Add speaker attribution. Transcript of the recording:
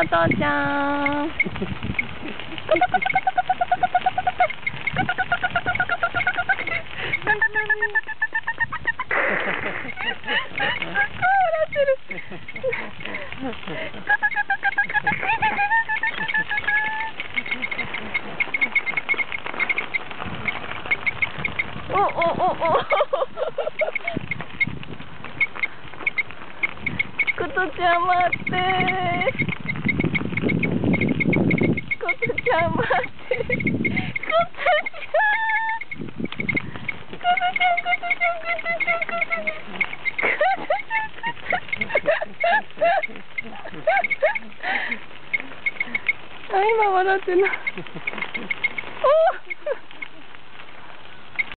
Speaker 1: トちゃん。お。コトちゃん待って。コトちゃん待って。コトちゃん。あ、今笑ってんの。お。